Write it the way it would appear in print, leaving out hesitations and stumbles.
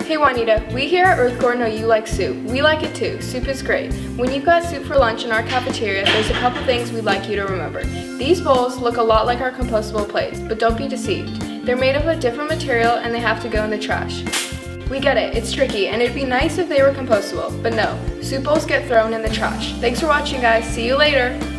Hey Juanita, we here at EarthCore know you like soup. We like it too. Soup is great. When you've got soup for lunch in our cafeteria, there's a couple things we'd like you to remember. These bowls look a lot like our compostable plates, but don't be deceived. They're made of a different material and they have to go in the trash. We get it, it's tricky, and it'd be nice if they were compostable, but no, soup bowls get thrown in the trash. Thanks for watching, guys. See you later.